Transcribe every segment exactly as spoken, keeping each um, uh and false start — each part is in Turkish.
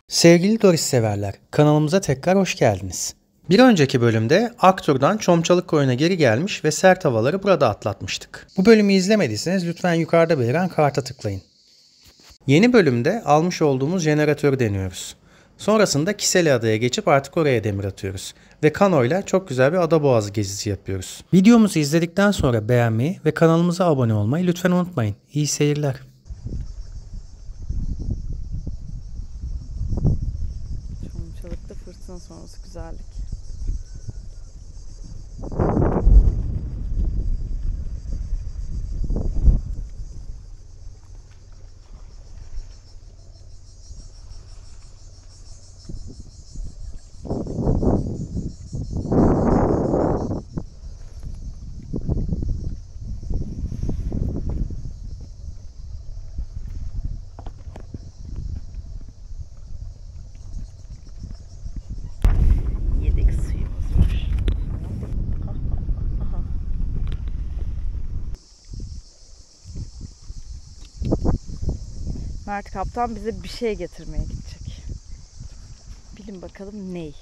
Sevgili Doris severler, kanalımıza tekrar hoş geldiniz. Bir önceki bölümde Aktur'dan Çomçalık Koyu'na geri gelmiş ve sert havaları burada atlatmıştık. Bu bölümü izlemediyseniz lütfen yukarıda beliren karta tıklayın. Yeni bölümde almış olduğumuz jeneratörü deniyoruz. Sonrasında Kiseli Adaya geçip artık oraya demir atıyoruz. Ve kanoyla çok güzel bir ada boğazı gezisi yapıyoruz. Videomuzu izledikten sonra beğenmeyi ve kanalımıza abone olmayı lütfen unutmayın. İyi seyirler. Çomçalık'ta fırtına sonrası güzellik. Yedek suyumuz var. Aha. Mert Kaptan bize bir şey getirmeye gidecek. Bilin bakalım ney?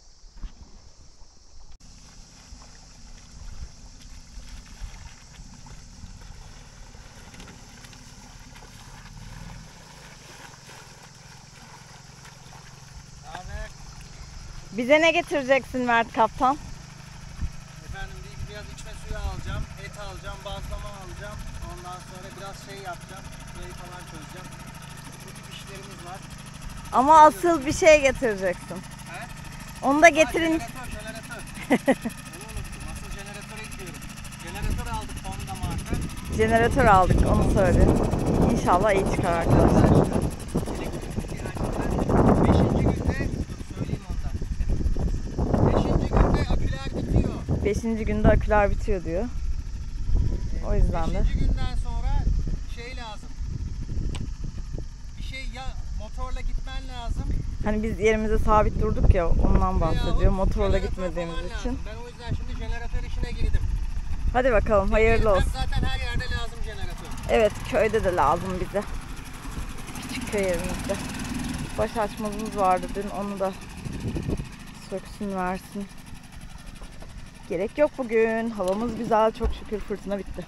Bize ne getireceksin Mert Kaptan? Efendim bir biraz içme suyu alacağım, et alacağım, bazlama alacağım. Ondan sonra biraz şey yapacağım, suyu falan çözeceğim. Bu tip işlerimiz var. Ama asıl bir şey getireceksin. He? Onu da getirin. Ha, jeneratör, jeneratör. Onu unuttum. Asıl jeneratöre gidiyorum. Jeneratör aldık Honda marka. Jeneratör aldık, onu söyle. İnşallah iyi çıkar arkadaşlar. Beşinci günde aküler bitiyor diyor. O yüzden de. Beşinci günden sonra şey lazım. Bir şey ya motorla gitmen lazım. Hani biz yerimize sabit durduk ya, ondan bahsediyor. Motorla gitmediğimiz için. Ben o yüzden şimdi jeneratör işine girdim. Hadi bakalım, hayırlı olsun. Zaten her yerde lazım jeneratör. Evet, köyde de lazım bize. Küçük köy evimizde. Baş açmazımız vardı dün, onu da söksün versin. Gerek yok bugün. Havamız güzel, çok şükür fırtına bitti.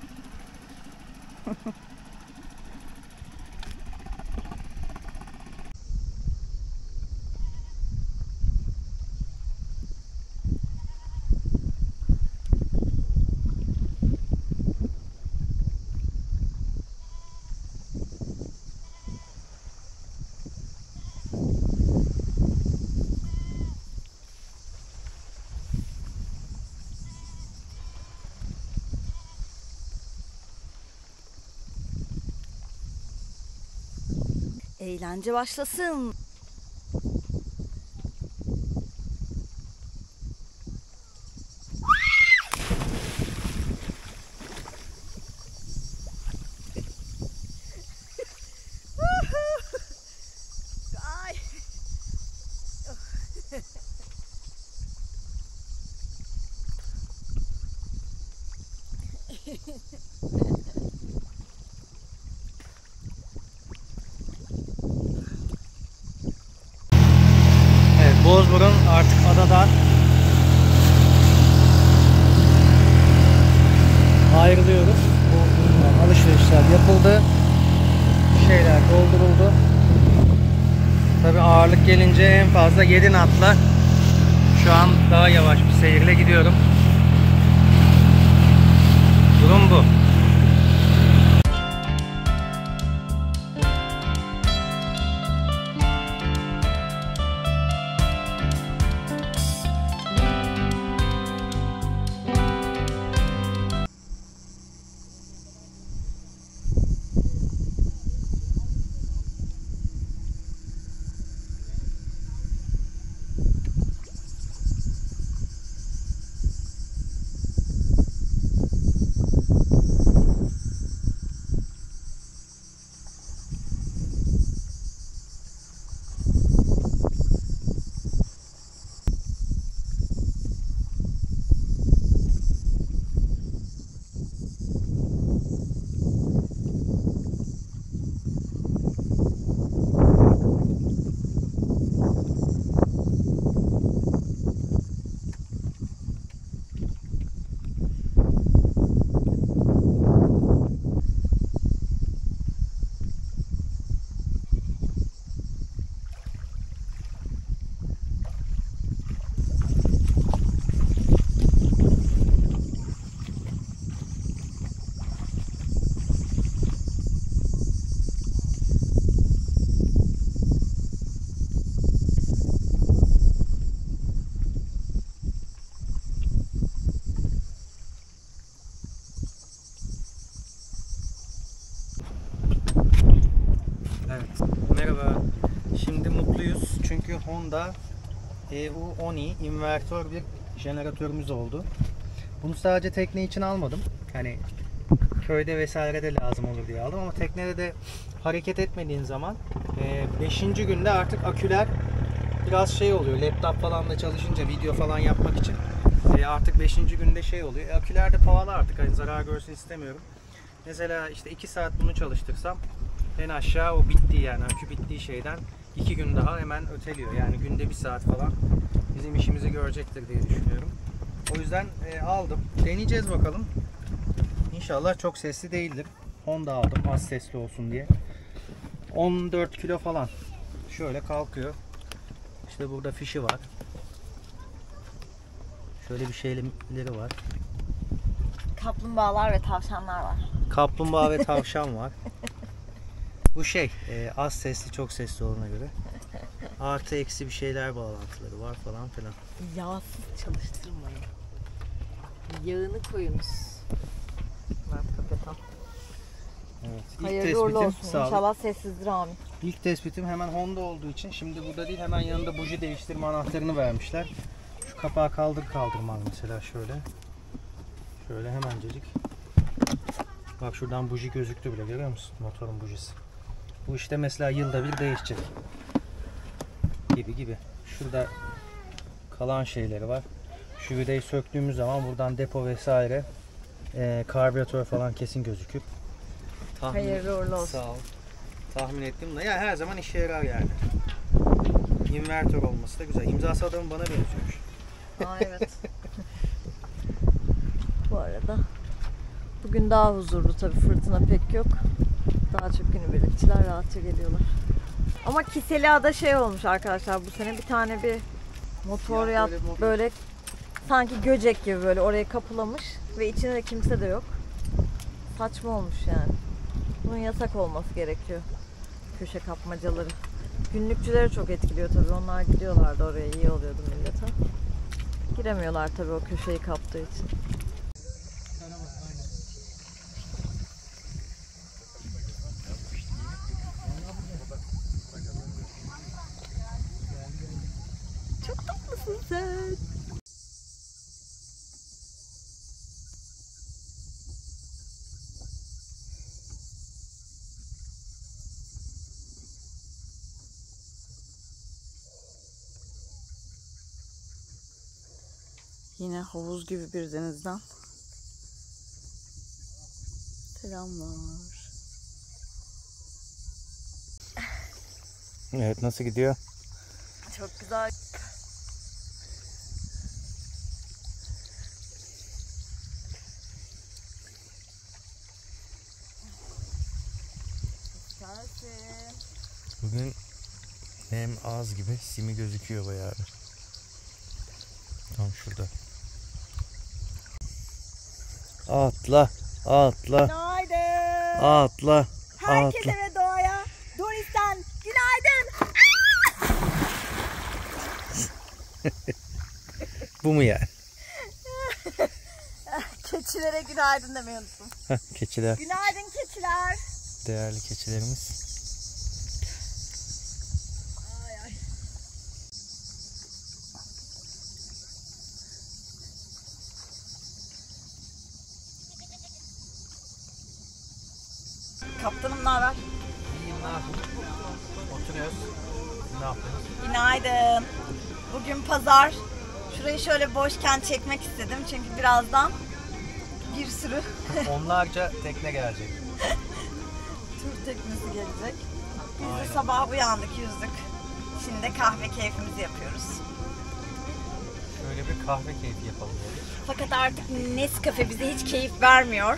Eğlence başlasın. Ay. Evet, Bozburun artık adadan ayrılıyoruz. Bozburun'dan alışverişler yapıldı. Şeyler dolduruldu. Tabii ağırlık gelince en fazla yedi knotla şu an daha yavaş bir seyirle gidiyorum. Durum bu. mutluyuz. Çünkü Honda E U on i invertör bir jeneratörümüz oldu. Bunu sadece tekne için almadım. Hani köyde vesaire de lazım olur diye aldım ama teknede de hareket etmediğin zaman beşinci günde artık aküler biraz şey oluyor. Laptop falan da çalışınca video falan yapmak için e, artık beşinci günde şey oluyor. E, aküler de pahalı artık. Hani zarar görsün istemiyorum. Mesela işte iki saat bunu çalıştırsam en aşağı o bittiği yani akü bittiği şeyden iki gün daha hemen öteliyor. Yani günde bir saat falan bizim işimizi görecektir diye düşünüyorum. O yüzden e, aldım. Deneyeceğiz bakalım. İnşallah çok sesli değildir. Honda aldım az sesli olsun diye. on dört kilo falan. Şöyle kalkıyor. İşte burada fişi var. Şöyle bir şeyleri var. Kaplumbağalar ve tavşanlar var. Kaplumbağa ve tavşan var. Bu şey e, az sesli çok sesli olduğuna göre. Artı eksi bir şeyler bağlantıları var falan filan. Yağsız çalıştırmayın. Yağını koyunuz. Evet, kapatalım. Evet. İlk Hayırlı uğurlu olsun. sağlık. İnşallah sessizdir amin. İlk tespitim hemen Honda olduğu için şimdi burada değil hemen yanında buji değiştirme anahtarını vermişler. Şu kapağı kaldır kaldırmaz mesela şöyle. Şöyle hemencecik. Bak şuradan buji gözüktü bile görüyor musun? Motorun bujisi. Bu işte mesela yılda bir değişecek. Gibi gibi. Şurada kalan şeyleri var. Şu vidayı söktüğümüz zaman buradan depo vesaire e, karbüratör falan kesin gözükür. Tahmin, Hayırlı uğurlu olsun. Sağ ol. Tahmin ettim de ya her zaman işe yarar yani. İnvertör olması da güzel. İmzası adamın bana benziyormuş. Aa, evet. Bu arada bugün daha huzurlu tabii, fırtına pek yok. Daha çok günübirlikçiler rahatça geliyorlar. Ama Kiseliada şey olmuş arkadaşlar bu sene, bir tane bir motor Ya, yat böyle motor. böyle sanki göcek gibi böyle oraya kapılamış ve içinde de kimse de yok. Saçma olmuş yani. Bunun yasak olması gerekiyor. Köşe kapmacaları. Günlükçüleri çok etkiliyor tabii. Onlar gidiyorlardı oraya, iyi oluyordu millete. Giremiyorlar tabii o köşeyi kaptığı için. Çok tatlısın sen. Yine havuz gibi bir denizden selamlar. Evet, nasıl gidiyor? Çok güzel. Bugün nem az gibi, simi gözüküyor bayağı. Tam şurada. Atla, atla, Günaydın. atla, Herkese atla. ve doğaya Doris'ten günaydın. Bu mu yani? Keçilere günaydın demeyi unuttum. Keçiler, Günaydın keçiler. değerli keçilerimiz. Ay ay. Kaptanım ne haber? İyiyim, ne yapayım? Oturuyoruz. Ne yapıyoruz? Günaydın. Bugün pazar. Şurayı şöyle boşken çekmek istedim çünkü birazdan bir sürü Onlarca tekne gelecek. tur teknesi gelecek. Biz Aynen. de sabah uyandık, yüzdük. Şimdi de kahve keyfimizi yapıyoruz. Şöyle bir kahve keyfi yapalım dedik. Fakat artık Nescafe bize hiç keyif vermiyor.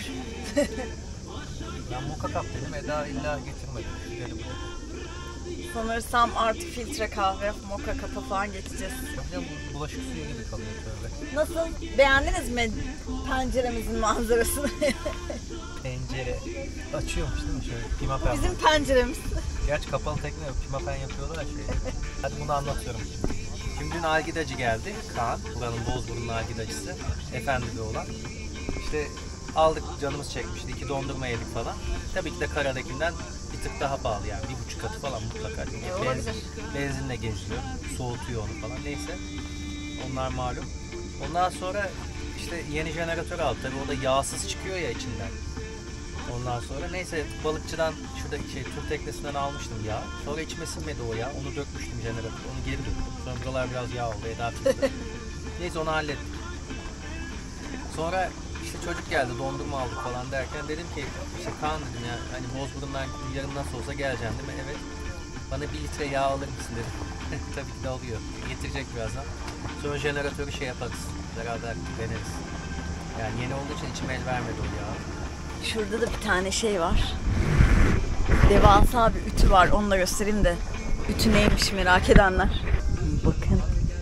Ben moka kap dedim, Eda illa getirmedi. Dedim. Sanırsam artık filtre kahve, moka kapa falan geçeceğiz. Ya bu bulaşık suyu gibi kalıyor böyle. Nasıl? Beğendiniz mi penceremizin manzarasını? Pencere açıyormuş değil mi şöyle pimapen. Bizim penceremiz. Gerçi kapalı tekne yok, pimapen yapıyorlar ya şey. Hadi bunu anlatıyorum. Şimdi dün algidacı geldi, Kaan. Buranın Bozburun'un algidacısı. Efendi bir olan. İşte aldık, canımız çekmişti. İki dondurma yedik falan. Tabii ki de karadakinden Bir tık daha pahalı yani. Bir buçuk katı falan mutlaka. E, olabilir. Benzin, benzinle geziyor. Soğutuyor onu falan. Neyse. Onlar malum. Ondan sonra işte yeni jeneratör aldı. Tabii o da yağsız çıkıyor ya içinden. Ondan sonra neyse balıkçıdan şurada şey tur teknesinden almıştım yağ. Sonra içime sinmedi o yağ. Onu dökmüştüm jeneratör. Onu geri döktüm. Sonra buralar biraz yağ oldu. Eda tuttu. Neyse onu hallettik. Sonra işte çocuk geldi, dondurma aldık falan derken dedim ki işte Kaan dedim ya hani Bozburun'dan yarın nasıl olsa geleceğim değil mi? Evet. Bana bir litre yağ alır mısın dedim. Tabii ki de alıyor. Getirecek birazdan. Sonra jeneratörü şey yaparız. Beraber deneriz. Yani yeni olduğu için içime el vermedi o yağ. Şurada da bir tane şey var. Devasa bir ütü var. Onu da göstereyim de. Ütü neymiş merak edenler. Bakın.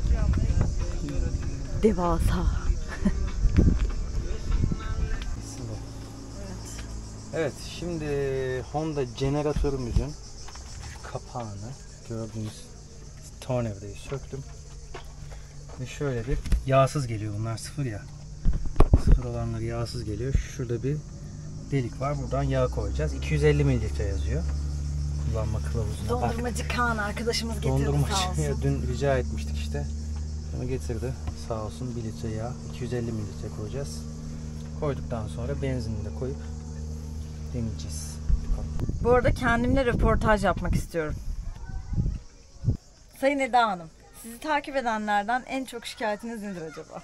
Devasa. Evet, şimdi Honda jeneratörümüzün kapağını gördüğünüz tornavidayı söktüm. Ve şöyle bir yağsız geliyor, bunlar sıfır ya. Sıfır olanlar yağsız geliyor. Şurada bir delik var, buradan yağ koyacağız. iki yüz elli mililitre yazıyor. Kullanma kılavuzuna. Dondurmacı Kaan arkadaşımız getirdi Dondurmacı. sağ olsun. Dün rica etmiştik işte. Onu getirdi. Sağ olsun bir litre yağ. iki yüz elli mililitre koyacağız. Koyduktan sonra benzinini de koyup deneyeceğiz. Bu arada kendimle röportaj yapmak istiyorum. Sayın Eda Hanım, sizi takip edenlerden en çok şikayetiniz nedir acaba?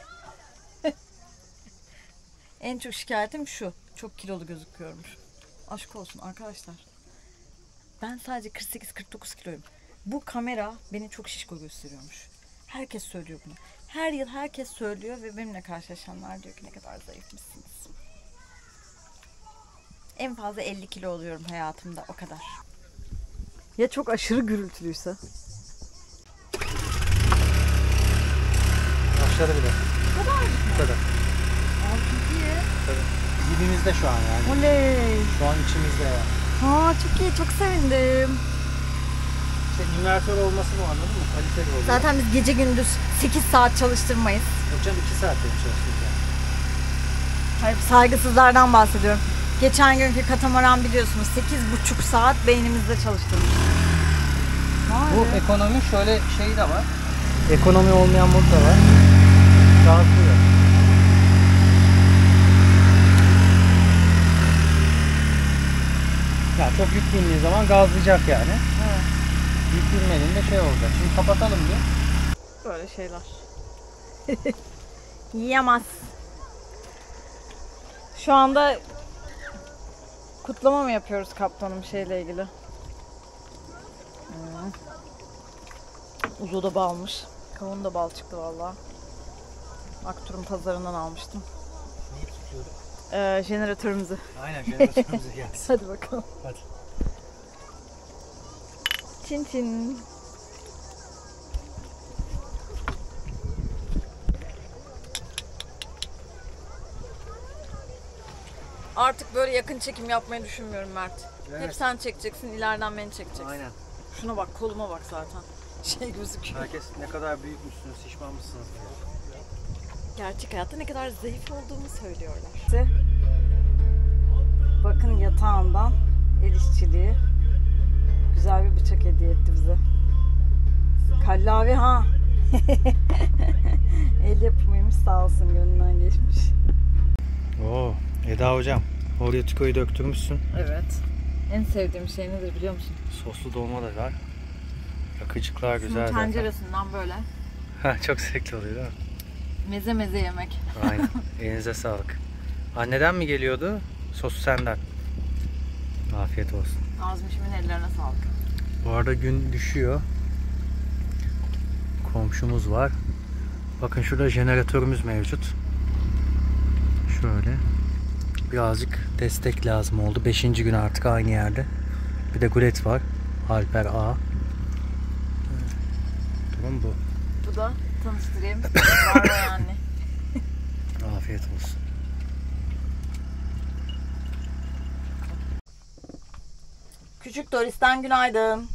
En çok şikayetim şu. Çok kilolu gözüküyormuş. Aşk olsun arkadaşlar. Ben sadece kırk sekiz kırk dokuz kiloyum. Bu kamera beni çok şişko gösteriyormuş. Herkes söylüyor bunu. Her yıl herkes söylüyor ve benimle karşılaşanlar diyor ki ne kadar zayıfmışsınız. En fazla elli kilo oluyorum hayatımda, o kadar. Ya çok aşırı gürültülüyse? Başladı bile. Bu kadar mı? Bu kadar. Aa, çok iyi. Tabii. Dibimizde şu an yani. Oley. Şu an içimizde ya. Ha, çok iyi, çok sevindim. İşte invertör olması bu, anladın mı? Kaliteli oluyor. Zaten biz gece gündüz sekiz saat çalıştırmayız. Hocam iki saatte mi çalıştıracağım? Hayır, saygısızlardan bahsediyorum. Geçen günkü katamaran biliyorsunuz sekiz buçuk saat beynimizde çalıştırmış. Bu ekonomi şöyle şey de var. Ekonomi olmayan mod da var. Gazlıyor. Ya çok yük bindiği zaman gazlayacak yani. Evet. Yük binmediğinde şey olacak. Şimdi kapatalım diye. Böyle şeyler. Yiyemez. Şu anda kutlama mı yapıyoruz kaptanım şeyle ilgili? Hmm. Uzo da balmış. Kavun da bal çıktı valla. Aktur'un pazarından almıştım. Neyi tutuyorduk? Ee, jeneratörümüzü. Aynen, jeneratörümüze gelsin. Hadi bakalım. Hadi. Çin çin. Artık böyle yakın çekim yapmayı düşünmüyorum Mert. Evet. Hep sen çekeceksin, ileriden beni çekeceksin. Aynen. Şuna bak, koluma bak zaten. Şey gözüküyor. Herkes ne kadar büyükmüşsünüz, şişmanmışsınız diye. Gerçek hayatta ne kadar zayıf olduğumu söylüyorlar. İşte, bakın yatağından el işçiliği. Güzel bir bıçak hediye etti bize. Kallavi ha. El yapımıymış, sağ olsun, gönlünden geçmiş. Oo, Eda hocam, oraya tükoyu döktürmüşsün. Evet. En sevdiğim şey nedir biliyor musun? Soslu dolma da var. Yakıcıklar güzel. Şunun tenceresinden böyle Ha, çok zevkli oluyor değil mi? meze meze yemek. Aynen. Elinize sağlık. Anneden mi geliyordu? Sosu senden. Afiyet olsun. Azmişimin ellerine sağlık. Bu arada gün düşüyor. Komşumuz var. Bakın şurada jeneratörümüz mevcut. Şöyle. Birazcık destek lazım oldu. Beşinci gün artık aynı yerde. Bir de gulet var. Alper A. Durum bu. Bu da tanıştırayım. Var yani. Afiyet olsun. Küçük Doris'ten günaydın.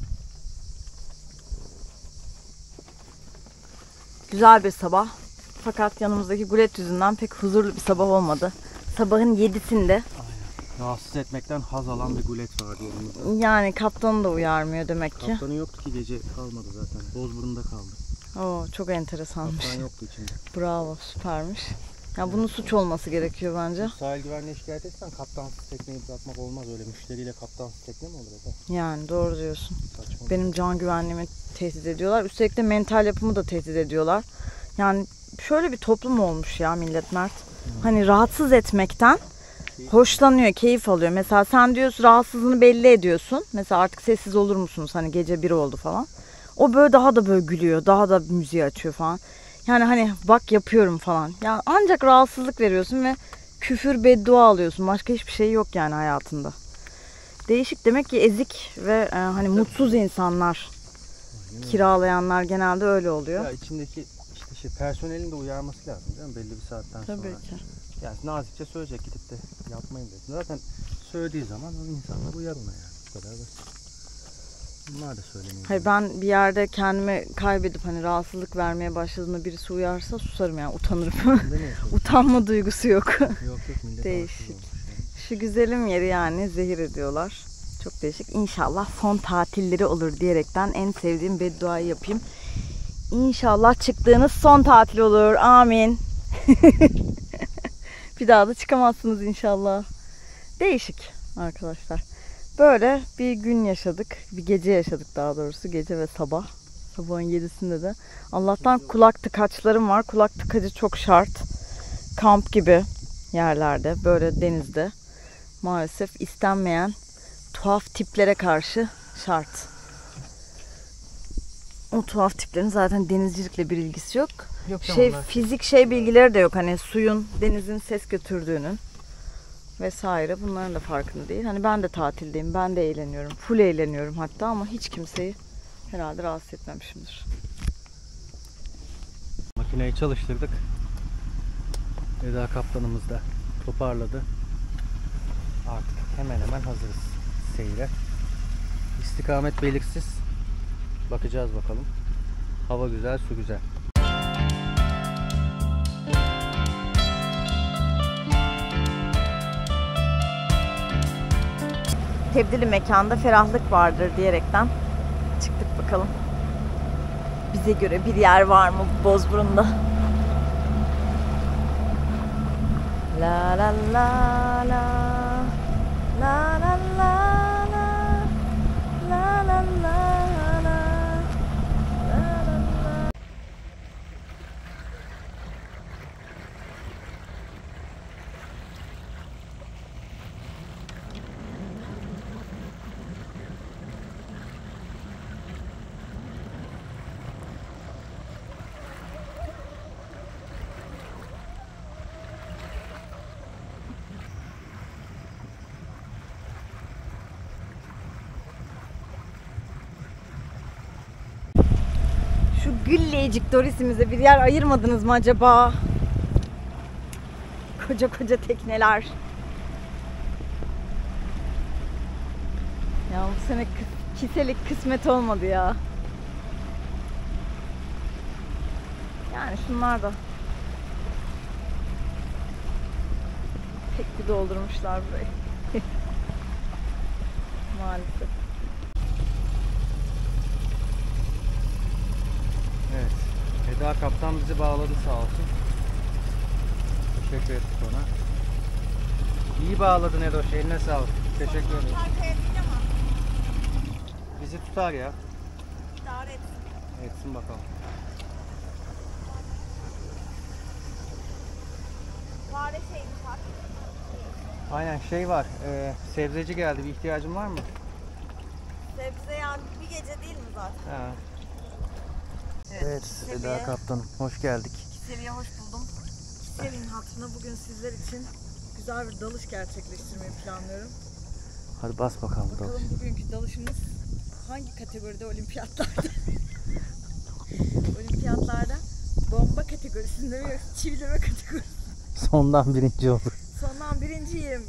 Güzel bir sabah. Fakat yanımızdaki gulet yüzünden pek huzurlu bir sabah olmadı. Sabahın yedisinde Rahatsız etmekten haz alan bir gulet vardı yanımızda. Yani kaptanı da uyarmıyor demek ki. Kaptanı yoktu ki, gece kalmadı zaten. Bozburun'da kaldı. Oo, çok enteresanmış. Kaptan yoktu içinde. Bravo, süpermiş. Ya bunun suç olması gerekiyor bence. Sahil güvenliğe şikayet etsen kaptansız tekneyi bırakmak olmaz. Öyle müşteriyle kaptansız tekne mi olur Eda? Yani doğru diyorsun. Saçma. Benim can güvenliğimi tehdit ediyorlar. Üstelik de mental yapımı da tehdit ediyorlar. Yani şöyle bir toplum olmuş ya millet Mert. Hani rahatsız etmekten hoşlanıyor, keyif alıyor. Mesela sen diyorsun, rahatsızlığını belli ediyorsun. Mesela artık sessiz olur musunuz? Hani gece bir oldu falan. O böyle daha da böyle gülüyor. Daha da müziği açıyor falan. Yani hani bak yapıyorum falan. Yani ancak rahatsızlık veriyorsun ve küfür, beddua alıyorsun. Başka hiçbir şey yok yani hayatında. Değişik, demek ki ezik ve e, hani mutsuz insanlar, kiralayanlar genelde öyle oluyor. Ya içindeki işte şey, personelin de uyarması lazım değil mi? Belli bir saatten Tabii sonra. ki. Yani nazikçe söyleyecek, gidip de yapmayın dedi. Zaten söylediği zaman o insanlar uyar ona yani. Bu kadar basit. Bunlar da söylemiyor. Hayır, ben bir yerde kendimi kaybedip hani rahatsızlık vermeye başladığımda birisi uyarsa susarım yani, utanırım. Utanma duygusu yok. Yok yok, millet Değişik. yani. Şu güzelim yeri yani zehir ediyorlar. Çok değişik. İnşallah son tatilleri olur diyerekten en sevdiğim bedduayı yapayım. İnşallah çıktığınız son tatil olur. Amin. Bir daha da çıkamazsınız inşallah. Değişik arkadaşlar. Böyle bir gün yaşadık. Bir gece yaşadık daha doğrusu. Gece ve sabah. Sabahın yedisinde de. Allah'tan kulak tıkaçlarım var. Kulak tıkacı çok şart. Kamp gibi yerlerde, böyle denizde maalesef istenmeyen tuhaf tiplere karşı şart. O tuhaf tiplerin zaten denizcilikle bir ilgisi yok. Yok, Şey, onlar- fizik şey bilgileri de yok. Hani suyun, denizin ses götürdüğünün vesaire, bunların da farkında değil. Hani ben de tatildeyim, ben de eğleniyorum. Full eğleniyorum hatta, ama hiç kimseyi herhalde rahatsız etmemişimdir. Makineyi çalıştırdık. Eda kaptanımız da toparladı. Artık hemen hemen hazırız seyre. İstikamet belirsiz. Bakacağız bakalım. Hava güzel, su güzel. Tebdili mekanda ferahlık vardır diyerekten çıktık bakalım. Bize göre bir yer var mı Bozburun'da? La la la la la la la la la la la la. Şu Güllecik Doris'imize bir yer ayırmadınız mı acaba? Koca koca tekneler. Ya bu sene kıs- kiselik kısmet olmadı ya. Yani şunlar da pek bir doldurmuşlar burayı. Maalesef. Evet. Eda kaptan bizi bağladı sağ olsun. Teşekkür ettik ona. İyi bağladın Edoş. Eline sağlık. Teşekkür ederim. Bizi tutar ya. İdare etsin. Etsin bakalım. Fare şeydi bak. Aynen şey var. E, sebzeci geldi. Bir ihtiyacın var mı? Sebze yani bir gece değil mi zaten? Ha. Evet, Eda Kiseli'ye, kaptanım. Hoş geldik. Kiseli'ye hoş buldum. Kiseli'nin hatırına bugün sizler için güzel bir dalış gerçekleştirmeyi planlıyorum. Hadi bas bakalım. Bakalım dalış. bugünkü dalışımız hangi kategoride olimpiyatlarda? Olimpiyatlarda bomba kategorisinde mi yoksa çivileme kategorisinde? Sondan birinci olur. Sondan birinciyim.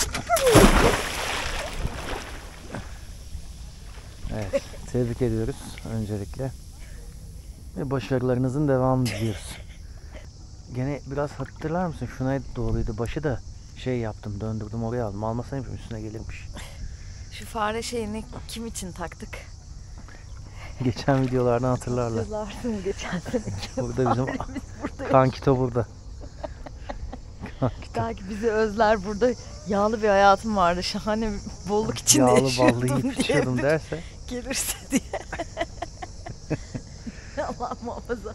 Evet. Tebrik ediyoruz öncelikle. Ve başarılarınızın devamını diliyoruz. Gene biraz hatırlar mısın? Şuna doğruydu. Başı da şey yaptım, döndürdüm, oraya aldım. Almasaymışım, üstüne gelirmiş. Şu fare şeyini kim için taktık? Geçen videolardan hatırlarlar. Hatırlarsın geçen seneki. Burada bizim burada kankito burada. Kankito. Belki bizi özler, burada yağlı bir hayatım vardı. Şahane bir bolluk içinde Yağlı yaşıyordum ballı yiyip içiyordum diye. derse. Gelirse diye. Allah muhafaza.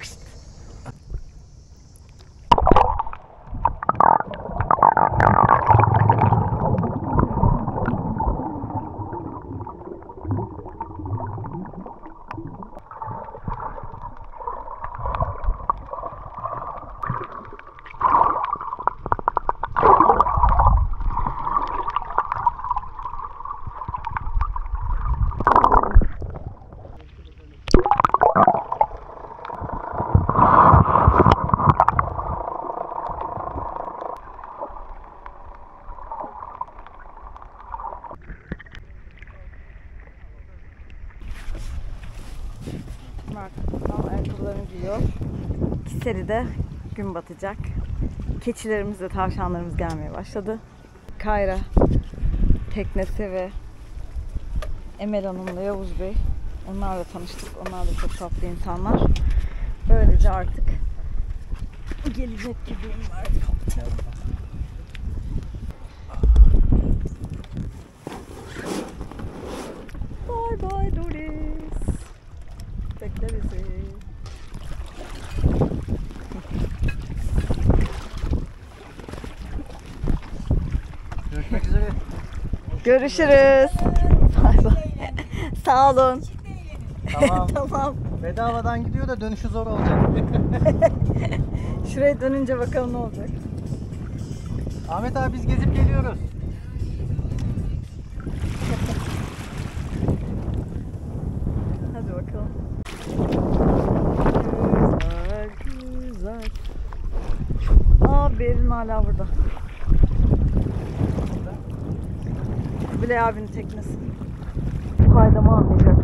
Mert tam ayakkabılarını giyiyor. Kiseri'de gün batacak. Keçilerimiz ve tavşanlarımız gelmeye başladı. Kayra teknesi ve Emel Hanım'la Yavuz Bey. Onlarla tanıştık. Onlar da çok tatlı insanlar. Böylece artık gelecek gibiyim. Artık kapatalım. Bye bye Doris. Bekle bizi. Görüşmek üzere. Görüşürüz. Bay bay. Sağ olun. Tamam. Tamam. Bedavadan gidiyor da dönüşü zor olacak. Şuraya dönünce bakalım ne olacak. Ahmet abi biz gezip geliyoruz. Hadi bakalım. Güzel, güzel. Aa, Berin hala burada. Bilay abinin teknesi. Faydamı anlayacak.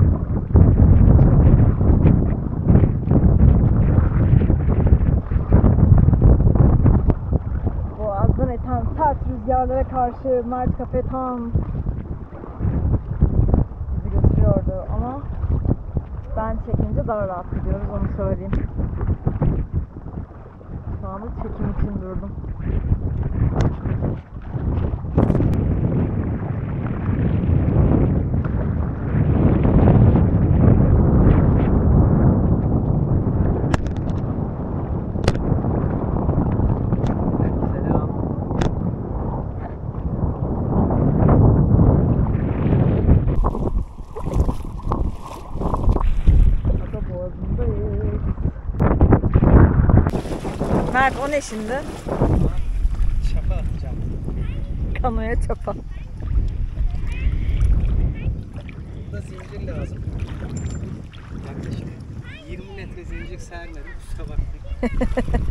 Boğazdan eten sert rüzgarlara karşı Mert Kafe tam bizi götürüyordu ama ben çekince daha rahat gidiyoruz, onu söyleyeyim. Şu anda çekim için durdum. Selam. Ada Boğazı'ndayız. Mert, o ne şimdi? Şaka atacağım. Kanoya çapa. Burada zincir lazım. Yaklaşık yirmi metre zincir sermedim. Kusura bakmayın.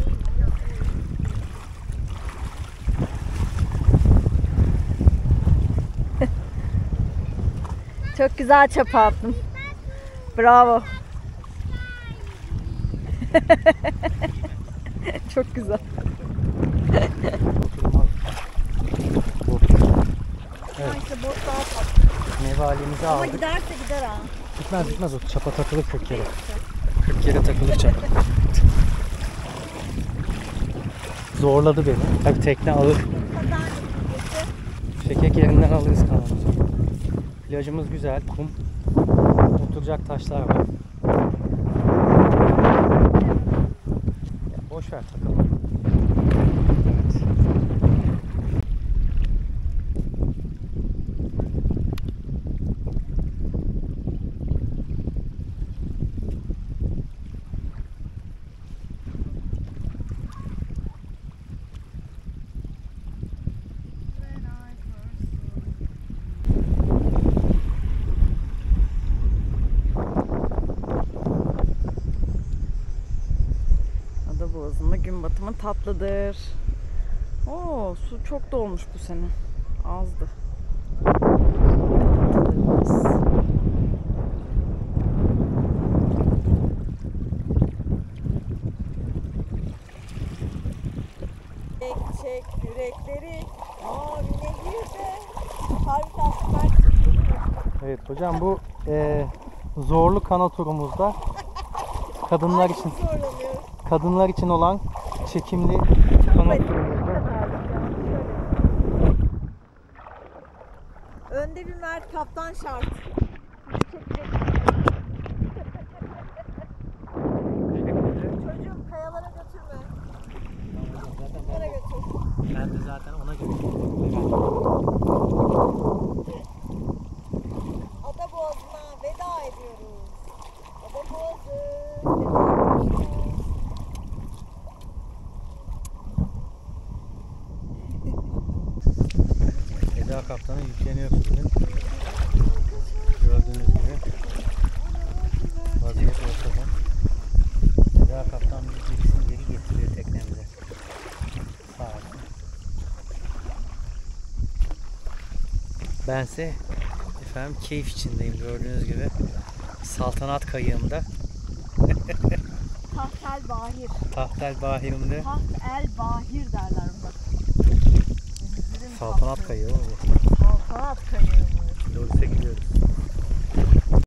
Çok güzel çapa attın. Bravo. Çok güzel. Evet. İşte bot daha tatlı. Mevalimizi Ama aldık. giderse gider ha. Gitmez gitmez, o çapa takılır kırk kere. kırk kere takılır çapa. Zorladı beni. Tabii tekne ağır. Şekek yerinden alırız kanalımızı. Plajımız güzel, kum. Oturacak taşlar var. Ya boş ver, takılma. Evet. Ada Boğazı'nda gün batımı tatlıdır. Oo, su çok dolmuş bu sene. Azdı. Çek çek yürek. Çiçekleri mavi nehirde. Harbi tatlı Mert. Evet hocam, bu e, zorlu kano turumuzda kadınlar Ay, için çok zorlanıyoruz. kadınlar için olan çekimli Çok kano basit. turumuzda. Önde bir Mert kaptan şart. Çocuğum kayalara götürme. Bunlara götür. Ben de zaten ona göre. Ada Boğazı'na veda ediyoruz. Ada Boğazı. Veda ediyoruz. Eda kaptana yükleniyoruz bugün. Gördüğünüz gibi vaziyet ortada. Eda kaptan bizi birisini geri getiriyor teknemize. Sağ olsun. Bense efendim keyif içindeyim, gördüğünüz gibi. Saltanat kayığımda. Taht el bahir. Tahtel bahirimde. Taht el bahir derler bak. Saltanat kayığı o. Saltanat kayığı mı? Doğru gidiyoruz.